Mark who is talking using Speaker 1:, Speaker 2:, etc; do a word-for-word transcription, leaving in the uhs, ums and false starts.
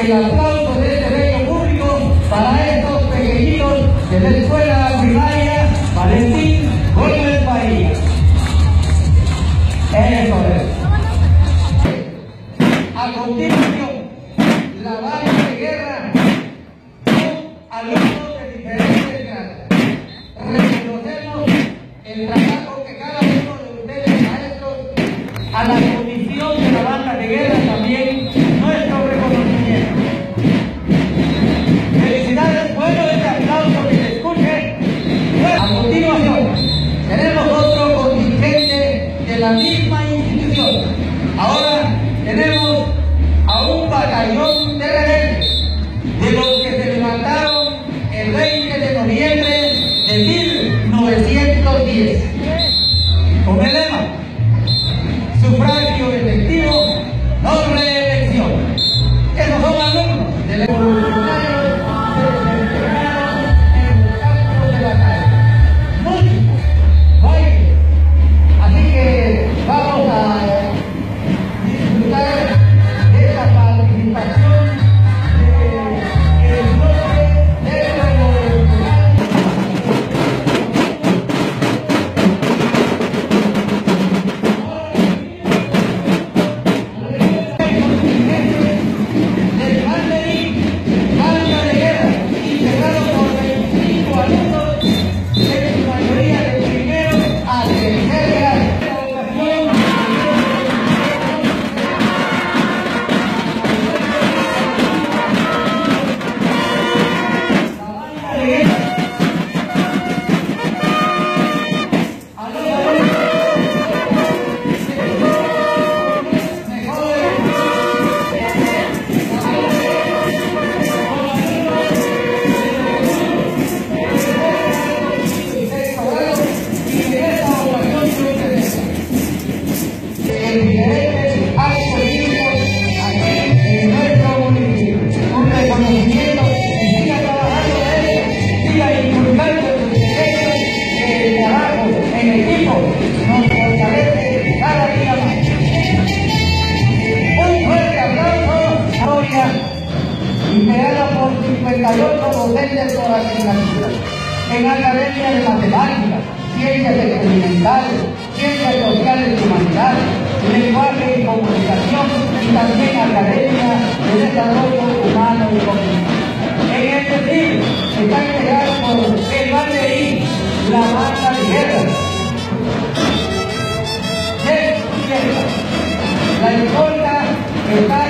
Speaker 1: el aplauso de este bello público para estos pequeñitos de la escuela primaria Valentín Gómez Bahía. Eso es. A continuación, la banda de guerra con alumnos de diferentes grados. Reconocemos el trabajo que cada uno de ustedes, maestros, a la comisión de la banda de guerra también nuestro reconocimiento. Felicidades, bueno, este aplauso que se escuche. A continuación, tenemos otro contingente de la misma institución. Ahora tenemos a un batallón de rebeldes, de los que se levantaron el veinte de noviembre de mil novecientos diez. Con el lema: sufragio efectivo, no reelección. Esos son alumnos del evolucionario que se desempeñaron en los campos de batalla. Música, baile. Así que vamos a disfrutar de esa participación del bloque de revolucionarios. Del Banderín, banda de guerra, integrado por veinticinco alumnos, en su mayoría de primero a tercer grado. Integrada por cincuenta y ocho docentes por asignatura en academia de matemáticas, ciencias experimentales, ciencias sociales y humanidades, lenguaje y comunicación, y también academia de desarrollo humano y cognitivo. En este film está integrado por el Banderín, la banda de guerra, de izquierda, la escolta está